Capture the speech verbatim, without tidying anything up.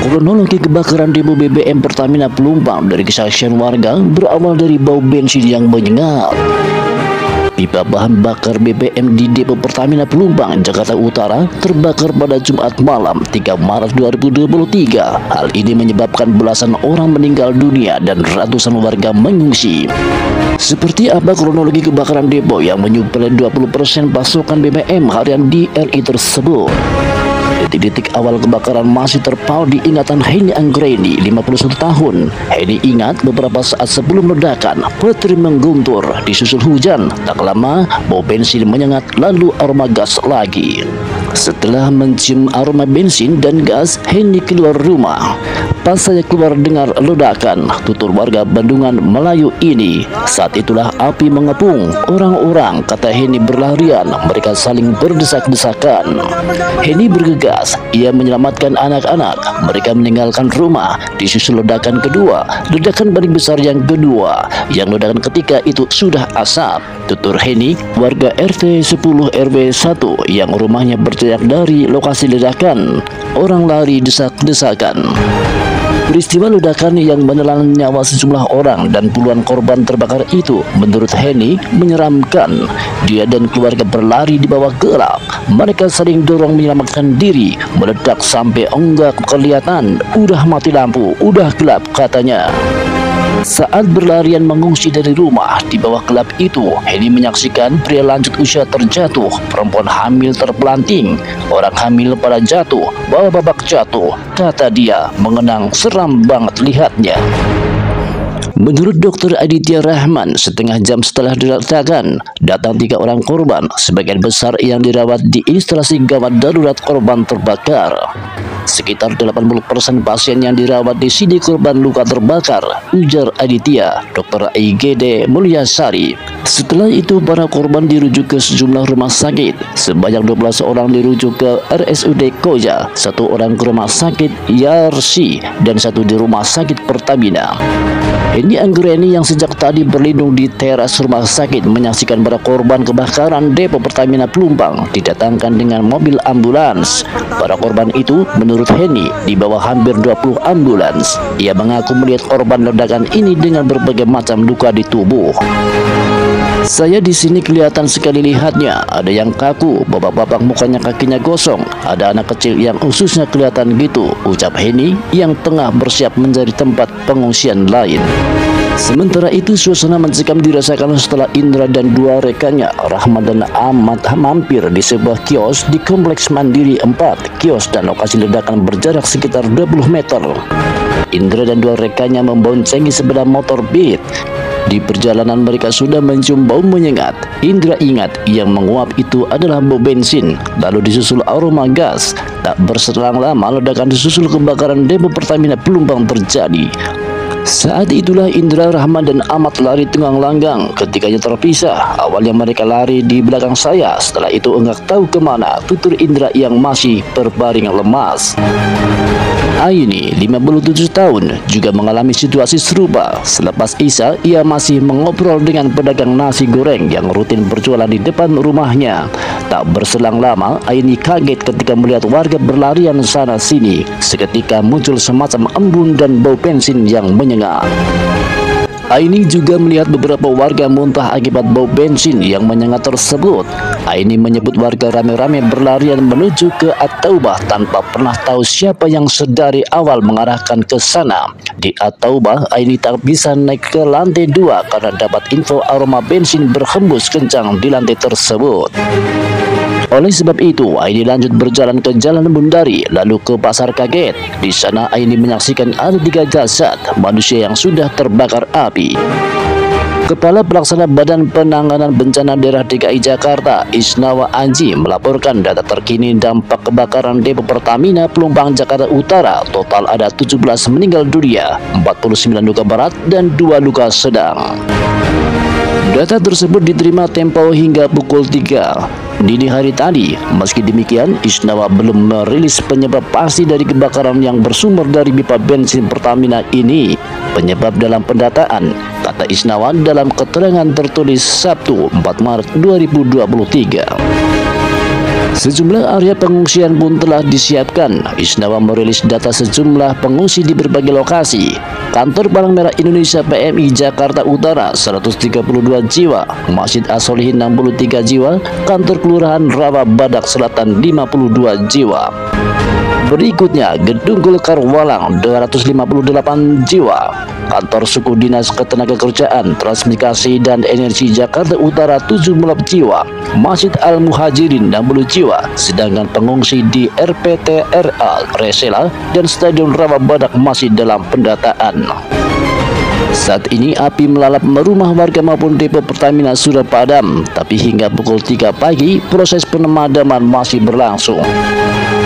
Kronologi kebakaran depo B B M Pertamina Pelumpang dari kesaksian warga berawal dari bau bensin yang menyengat. Pipa bahan bakar B B M di depo Pertamina Pelumpang, Jakarta Utara terbakar pada Jumat malam tiga Maret dua ribu dua puluh tiga. Hal ini menyebabkan belasan orang meninggal dunia dan ratusan warga mengungsi. Seperti apa kronologi kebakaran depo yang menyuplai dua puluh persen pasokan B B M harian di R I tersebut? Detik-detik awal kebakaran masih terpaut di ingatan Heni Anggreni, lima puluh satu tahun. Heni ingat beberapa saat sebelum ledakan, petir mengguntur, disusul hujan. Tak lama, bau bensin menyengat, lalu aroma gas lagi. Setelah mencium aroma bensin dan gas, Heni keluar rumah. Pas saya keluar dengar ledakan, tutur warga Bandungan Melayu ini. Saat itulah api mengepung. Orang-orang, kata Heni, berlarian. Mereka saling berdesak-desakan. Heni bergegas, ia menyelamatkan anak-anak. Mereka meninggalkan rumah. Disusul ledakan kedua, ledakan paling besar yang kedua. Yang ledakan ketiga itu sudah asap. Tutur Heni, warga R T sepuluh R W satu yang rumahnya berjarak dari lokasi ledakan. Orang lari desak-desakan. Peristiwa ledakan yang menelan nyawa sejumlah orang dan puluhan korban terbakar itu menurut Heni menyeramkan. Dia dan keluarga berlari di bawah gelap. Mereka saling dorong menyelamatkan diri. Meledak sampai enggak kelihatan. Udah mati lampu, udah gelap, katanya. Saat berlarian mengungsi dari rumah di bawah gelap itu, Heni menyaksikan pria lanjut usia terjatuh, perempuan hamil terpelanting, orang hamil pada jatuh, bawa babak jatuh. Kata dia, mengenang, seram banget lihatnya. Menurut dokter Aditya Rahman, setengah jam setelah diledakan, datang tiga orang korban, sebagian besar yang dirawat di instalasi gawat darurat korban terbakar. Sekitar delapan puluh persen pasien yang dirawat di sini korban luka terbakar, ujar Aditya, dokter I G D Mulyasari. Setelah itu para korban dirujuk ke sejumlah rumah sakit. Sebanyak dua belas orang dirujuk ke R S U D Koja, satu orang ke rumah sakit Yarsi, dan satu di rumah sakit Pertamina. Heni Anggreni yang sejak tadi berlindung di teras rumah sakit menyaksikan para korban kebakaran depo Pertamina Pelumpang didatangkan dengan mobil ambulans. Para korban itu menurut Heni dibawa hampir dua puluh ambulans. Ia mengaku melihat korban ledakan ini dengan berbagai macam luka di tubuh. Saya di sini kelihatan sekali lihatnya, ada yang kaku, bapak-bapak mukanya kakinya gosong, ada anak kecil yang ususnya kelihatan gitu, ucap Heni yang tengah bersiap mencari tempat pengungsian lain. Sementara itu suasana mencekam dirasakan setelah Indra dan dua rekannya, Rahmat dan Ahmad, mampir di sebuah kios di Kompleks Mandiri empat. Kios dan lokasi ledakan berjarak sekitar dua puluh meter. Indra dan dua rekannya memboncengi sepeda motor Beat. Di perjalanan mereka sudah mencium bau menyengat. Indra ingat yang menguap itu adalah bau bensin, lalu disusul aroma gas. Tak berselang lama ledakan disusul kebakaran depo Pertamina Pelumpang terjadi. Saat itulah Indra, Rahman, dan Ahmad lari tunggang-langgang. Ketiganya terpisah. Awalnya mereka lari di belakang saya. Setelah itu enggak tahu kemana, tutur Indra yang masih berbaring lemas. Aini, lima puluh tujuh tahun, juga mengalami situasi serupa. Selepas Isya, ia masih mengobrol dengan pedagang nasi goreng yang rutin berjualan di depan rumahnya. Tak berselang lama, Aini kaget ketika melihat warga berlarian sana-sini. Seketika muncul semacam embun dan bau bensin yang menyengat. Aini juga melihat beberapa warga muntah akibat bau bensin yang menyengat tersebut. Aini menyebut warga rame-rame berlarian menuju ke At-Taubah tanpa pernah tahu siapa yang sedari awal mengarahkan ke sana. Di At-Taubah, Aini tak bisa naik ke lantai dua karena dapat info aroma bensin berhembus kencang di lantai tersebut. Oleh sebab itu, Aini lanjut berjalan ke Jalan Bundari, lalu ke Pasar Kaget. Di sana Aini menyaksikan ada tiga jasad manusia yang sudah terbakar api. Kepala Pelaksana Badan Penanganan Bencana Daerah D K I Jakarta, Isnawa Aji, melaporkan data terkini dampak kebakaran depo Pertamina Pelumpang, Jakarta Utara. Total ada tujuh belas meninggal dunia, empat puluh sembilan luka berat, dan dua luka sedang. Data tersebut diterima Tempo hingga pukul tiga dini hari tadi. Meski demikian, Isnawa belum merilis penyebab pasti dari kebakaran yang bersumber dari pipa bensin Pertamina ini. Penyebab dalam pendataan, kata Isnawa dalam keterangan tertulis Sabtu empat Maret dua ribu dua puluh tiga. Sejumlah area pengungsian pun telah disiapkan. Isnawa merilis data sejumlah pengungsi di berbagai lokasi. Kantor Palang Merah Indonesia P M I Jakarta Utara seratus tiga puluh dua jiwa, Masjid As-Solihin enam puluh tiga jiwa, Kantor Kelurahan Rawa Badak Selatan lima puluh dua jiwa. Berikutnya, Gedung Golkar Walang dua ratus lima puluh delapan jiwa, Kantor Suku Dinas Ketenagakerjaan, Transmigrasi dan Energi Jakarta Utara tujuh puluh jiwa, Masjid Al-Muhajirin enam puluh jiwa, sedangkan pengungsi di R P T R A Resela dan Stadion Rawa Badak masih dalam pendataan. Saat ini api melalap rumah warga maupun depo Pertamina sudah padam, tapi hingga pukul tiga pagi proses pemadaman masih berlangsung.